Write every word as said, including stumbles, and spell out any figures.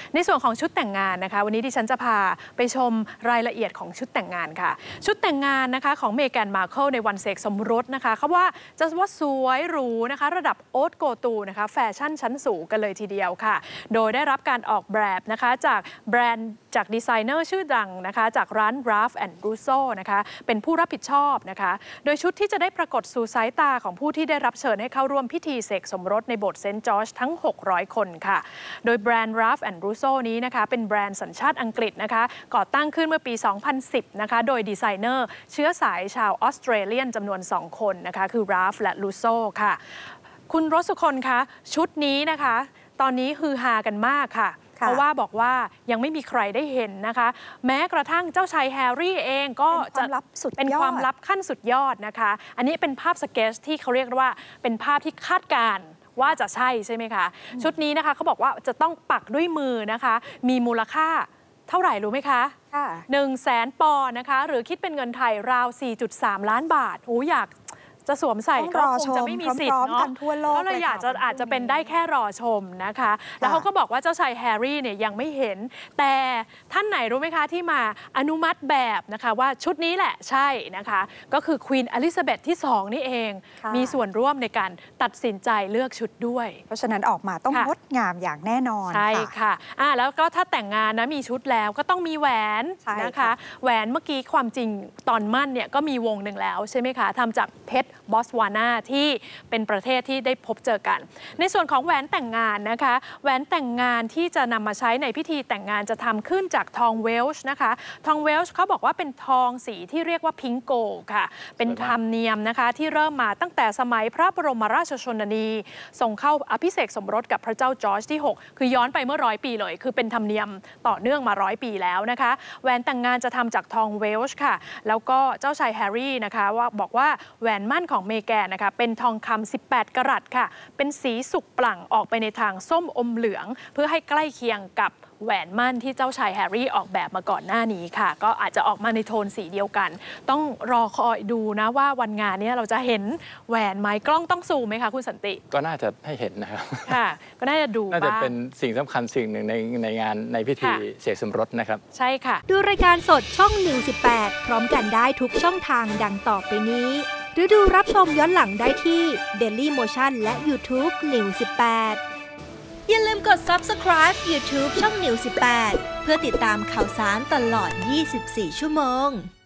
ในส่วนของชุดแต่งงานนะคะวันนี้ดิฉันจะพาไปชมรายละเอียดของชุดแต่งงานค่ะชุดแต่งงานนะคะของเมแกน มาร์เคิลในวันเสกสมรสนะคะเขาว่าจะว่าสวยหรูนะคะระดับโอ๊ตโกตูนะคะแฟชั่นชั้นสูงกันเลยทีเดียวค่ะโดยได้รับการออกแบบนะคะจากแบรนด์จากดีไซเนอร์ชื่อดังนะคะจากร้าน Ralph and Russo นะคะเป็นผู้รับผิดชอบนะคะโดยชุดที่จะได้ปรากฏสู่สายตาของผู้ที่ได้รับเชิญให้เข้าร่วมพิธีเสกสมรสในโบสถ์เซนต์จอร์จทั้งหกร้อยคนค่ะโดยแบรนด์ Ralph and Russo นี้นะคะเป็นแบรนด์สัญชาติอังกฤษนะคะก่อตั้งขึ้นเมื่อปี สองพันสิบ นะคะโดยดีไซเนอร์เชื้อสายชาวออสเตรเลียนจำนวนสองคนนะคะคือ Ralph และ Russo ค่ะคุณรสคนคะชุดนี้นะคะตอนนี้ฮือฮากันมากค่ะเพราะว่าบอกว่ายังไม่มีใครได้เห็นนะคะแม้กระทั่งเจ้าชายแฮร์รี่เองก็จะเป็นความลับขั้นสุดยอดนะคะอันนี้เป็นภาพสเก็ตที่เขาเรียกว่าเป็นภาพที่คาดการณ์ว่าจะใช่ใช่ไหมคะชุดนี้นะคะเขาบอกว่าจะต้องปักด้วยมือนะคะมีมูลค่าเท่าไหร่รู้ไหมคะหนึ่งแสนปอนด์นะคะหรือคิดเป็นเงินไทยราว สี่จุดสาม ล้านบาทโอ้อยากจะสวมใส่ก็คงจะไม่มีสิทธิ์เนาะก็เลยอยากจะอาจจะเป็นได้แค่รอชมนะคะแล้วเขาก็บอกว่าเจ้าชายแฮร์รี่เนี่ยยังไม่เห็นแต่ท่านไหนรู้ไหมคะที่มาอนุมัติแบบนะคะว่าชุดนี้แหละใช่นะคะก็คือควีนอลิซาเบธที่สองนี่เองมีส่วนร่วมในการตัดสินใจเลือกชุดด้วยเพราะฉะนั้นออกมาต้องงดงามอย่างแน่นอนใช่ค่ะอ่าแล้วก็ถ้าแต่งงานนะมีชุดแล้วก็ต้องมีแหวนนะคะแหวนเมื่อกี้ความจริงตอนมั่นเนี่ยก็มีวงหนึ่งแล้วใช่ไหมคะทำจากเพชรบอสวานาที่เป็นประเทศที่ได้พบเจอกันในส่วนของแหวนแต่งงานนะคะแหวนแต่งงานที่จะนำมาใช้ในพิธีแต่งงานจะทำขึ้นจากทองเวลช์นะคะทองเวลช์เขาบอกว่าเป็นทองสีที่เรียกว่าพิงโกค่ะเป็นธรรมเนียมนะคะที่เริ่มมาตั้งแต่สมัยพระบรมราชชนนีทรงเข้าอภิเษกสมรสกับพระเจ้าจอร์จที่หกคือย้อนไปเมื่อร้อยปีเลยคือเป็นธรรมเนียมต่อเนื่องมาร้อยปีแล้วนะคะแหวนแต่งงานจะทำจากทองเวลช์ค่ะแล้วก็เจ้าชายแฮร์รี่นะคะว่าบอกว่าแหวนมั่นของเมแกนนะคะเป็นทองคำสิบแปดกะรัตค่ะเป็นสีสุกปลั่งออกไปในทางส้มอมเหลืองเพื่อให้ใกล้เคียงกับแหวนมั่นที่เจ้าชายแฮร์รี่ออกแบบมาก่อนหน้านี้ค่ะก็อาจจะออกมาในโทนสีเดียวกันต้องรอคอยดูนะว่าวันงานนี้เราจะเห็นแหวนไหมกล้องต้องซูมไหมคะคุณสันติก็น่าจะให้เห็นนะครับค่ะก็น่าจะดูน่าจะเป็นสิ่งสำคัญสิ่งหนึ่งในในงานในพิธีเสกสมรสนะครับใช่ค่ะดูรายการสดช่องหนึ่งสิบแปดพร้อมกันได้ทุกช่องทางดังต่อไปนี้หรือดูรับชมย้อนหลังได้ที่ Daily Motion และ YouTube นิวสิบแปดอย่าลืมกด Subscribe YouTube ช่องนิวสิบแปดเพื่อติดตามข่าวสารตลอดยี่สิบสี่ชั่วโมง